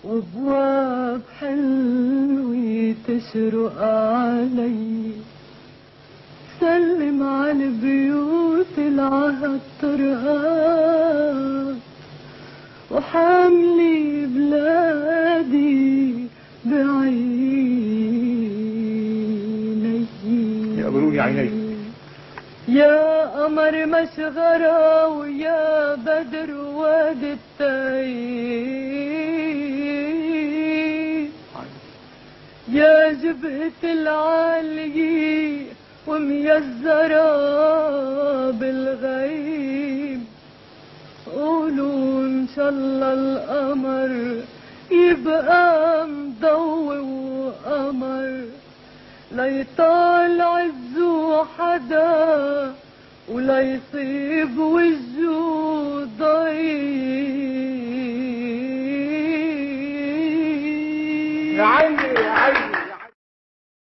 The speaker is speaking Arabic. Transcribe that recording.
وابواب حلوة تشرق علي. سلم على البيوت العهد طرقات وحاملي بلادي بعيني. يا أبروقي عيني يا قمر مشغرة ويا بدر واد التايب. يا جبهة العالية وميزرة بالغيب. قولوا إن شاء الله القمر يبقى مضوي وقمر ليطال عزه حدا ولا يصيب وجهه ضيق. يا عيني يا عيني